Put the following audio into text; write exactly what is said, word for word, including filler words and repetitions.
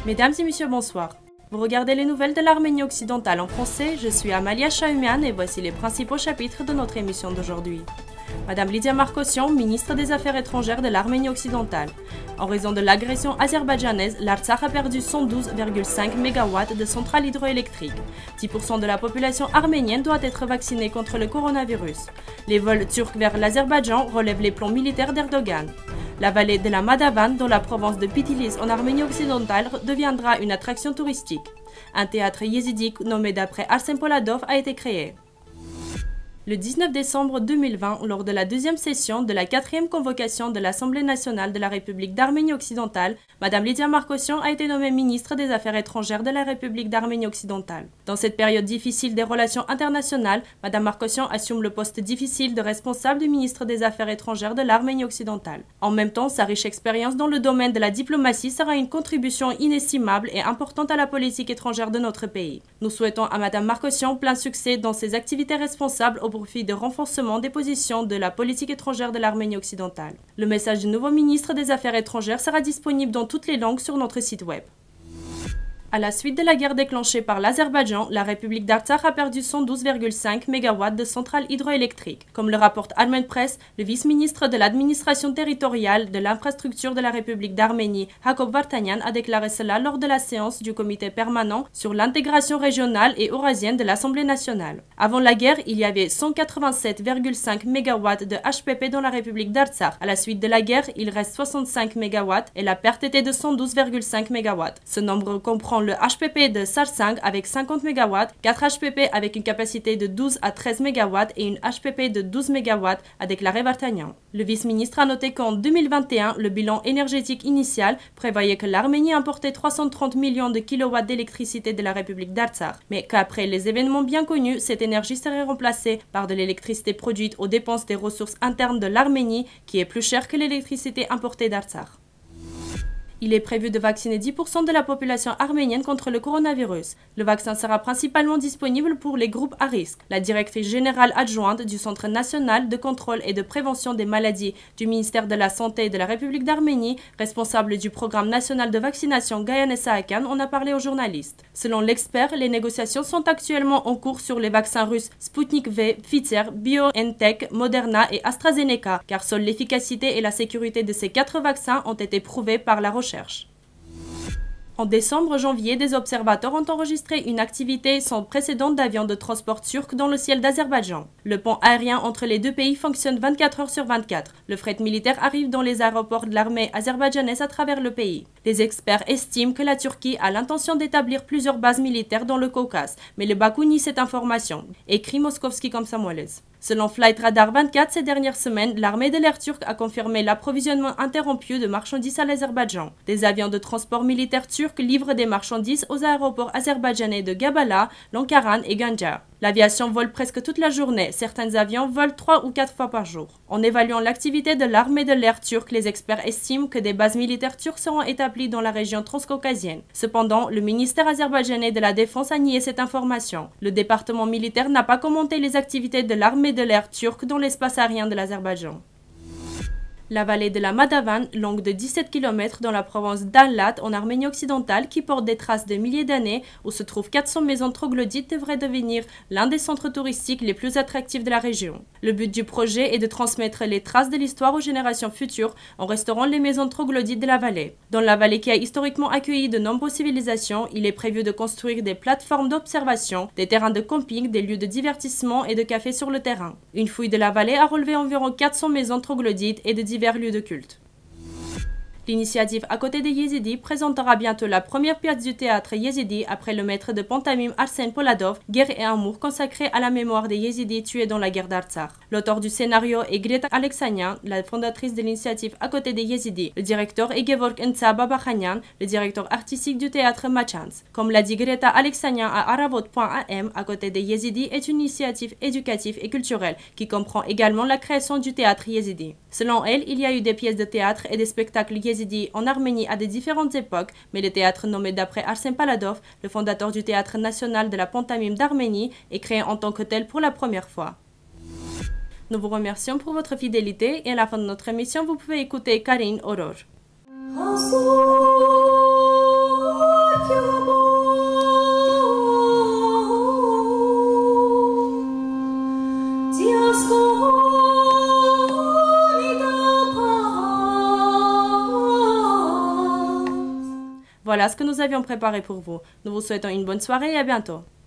Mesdames et messieurs, bonsoir. Vous regardez les nouvelles de l'Arménie occidentale en français, je suis Amalia Chahumian et voici les principaux chapitres de notre émission d'aujourd'hui. Madame Lydia Markossian, ministre des Affaires étrangères de l'Arménie occidentale. En raison de l'agression azerbaïdjanaise, l'Artsakh a perdu cent douze virgule cinq mégawatts de centrales hydroélectriques. dix pour cent de la population arménienne doit être vaccinée contre le coronavirus. Les vols turcs vers l'Azerbaïdjan relèvent les plans militaires d'Erdogan. La vallée de la Madavan, dans la province de Bitlis en Arménie occidentale, deviendra une attraction touristique. Un théâtre yézidi nommé d'après Arsène Poladov a été créé. Le dix-neuf décembre deux mille vingt, lors de la deuxième session de la quatrième convocation de l'Assemblée nationale de la République d'Arménie occidentale, Madame Lydia Markossian a été nommée ministre des Affaires étrangères de la République d'Arménie occidentale. Dans cette période difficile des relations internationales, Madame Markossian assume le poste difficile de responsable du ministre des Affaires étrangères de l'Arménie occidentale. En même temps, sa riche expérience dans le domaine de la diplomatie sera une contribution inestimable et importante à la politique étrangère de notre pays. Nous souhaitons à Madame Markossian plein succès dans ses activités responsables au profit de renforcement des positions de la politique étrangère de l'Arménie occidentale. Le message du nouveau ministre des Affaires étrangères sera disponible dans toutes les langues sur notre site web. À la suite de la guerre déclenchée par l'Azerbaïdjan, la République d'Artsakh a perdu cent douze virgule cinq mégawatts de centrales hydroélectriques. Comme le rapporte Armen Press, le vice-ministre de l'administration territoriale de l'infrastructure de la République d'Arménie, Jakob Vartanyan, a déclaré cela lors de la séance du comité permanent sur l'intégration régionale et eurasienne de l'Assemblée nationale. Avant la guerre, il y avait cent quatre-vingt-sept virgule cinq mégawatts de H P P dans la République d'Artsakh. À la suite de la guerre, il reste soixante-cinq mégawatts et la perte était de cent douze virgule cinq mégawatts. Ce nombre comprend le H P P de Sarsang avec cinquante mégawatts, quatre H P P avec une capacité de douze à treize mégawatts et une H P P de douze mégawatts, a déclaré Vartanyan. Le vice-ministre a noté qu'en deux mille vingt et un, le bilan énergétique initial prévoyait que l'Arménie importait trois cent trente millions de kilowatts d'électricité de la République d'Artsakh, mais qu'après les événements bien connus, cette énergie serait remplacée par de l'électricité produite aux dépenses des ressources internes de l'Arménie, qui est plus chère que l'électricité importée d'Artsakh. Il est prévu de vacciner dix pour cent de la population arménienne contre le coronavirus. Le vaccin sera principalement disponible pour les groupes à risque. La directrice générale adjointe du Centre national de contrôle et de prévention des maladies du ministère de la Santé de la République d'Arménie, responsable du programme national de vaccination Gayane Saakan, en a parlé aux journalistes. Selon l'expert, les négociations sont actuellement en cours sur les vaccins russes Sputnik V, Pfizer, BioNTech, Moderna et AstraZeneca, car seule l'efficacité et la sécurité de ces quatre vaccins ont été prouvées par la recherche. En décembre-janvier, des observateurs ont enregistré une activité sans précédent d'avions de transport turcs dans le ciel d'Azerbaïdjan. Le pont aérien entre les deux pays fonctionne vingt-quatre heures sur vingt-quatre. Le fret militaire arrive dans les aéroports de l'armée azerbaïdjanaise à travers le pays. Les experts estiment que la Turquie a l'intention d'établir plusieurs bases militaires dans le Caucase, mais le Bakou nie cette information, écrit Moskovski Komsomolets. Selon Flight Radar vingt-quatre, ces dernières semaines, l'armée de l'air turque a confirmé l'approvisionnement interrompu de marchandises à l'Azerbaïdjan. Des avions de transport militaire turcs livrent des marchandises aux aéroports azerbaïdjanais de Gabala, Lankaran et Ganjar. L'aviation vole presque toute la journée, certains avions volent trois ou quatre fois par jour. En évaluant l'activité de l'armée de l'air turque, les experts estiment que des bases militaires turques seront établies dans la région transcaucasienne. Cependant, le ministère azerbaïdjanais de la Défense a nié cette information. Le département militaire n'a pas commenté les activités de l'armée de l'air turque dans l'espace aérien de l'Azerbaïdjan. La vallée de la Madavan, longue de dix-sept kilomètres dans la province d'Alat en Arménie occidentale, qui porte des traces de milliers d'années, où se trouvent quatre cents maisons troglodytes, devrait devenir l'un des centres touristiques les plus attractifs de la région. Le but du projet est de transmettre les traces de l'histoire aux générations futures en restaurant les maisons troglodytes de la vallée. Dans la vallée qui a historiquement accueilli de nombreuses civilisations, il est prévu de construire des plateformes d'observation, des terrains de camping, des lieux de divertissement et de café sur le terrain. Une fouille de la vallée a relevé environ quatre cents maisons troglodytes et de divers lieux de culte. L'initiative À côté des Yézidis présentera bientôt la première pièce du théâtre yézidi après le maître de pantomime Arsène Poladov, Guerre et amour, consacré à la mémoire des Yézidis tués dans la guerre d'Artsakh. L'auteur du scénario est Greta Alexanian, la fondatrice de l'initiative À côté des Yézidis. Le directeur est Gevorg Enza Babakhanyan, le directeur artistique du théâtre Machans. Comme l'a dit Greta Alexanian à aravot point a m, À côté des Yézidis est une initiative éducative et culturelle qui comprend également la création du théâtre yézidi. Selon elle, il y a eu des pièces de théâtre et des spectacles yézidis en Arménie à des différentes époques, mais le théâtre nommé d'après Arsène Poladov, le fondateur du théâtre national de la pantomime d'Arménie, est créé en tant que tel pour la première fois. Nous vous remercions pour votre fidélité et à la fin de notre émission, vous pouvez écouter Karine Aurore. Voilà ce que nous avions préparé pour vous. Nous vous souhaitons une bonne soirée et à bientôt.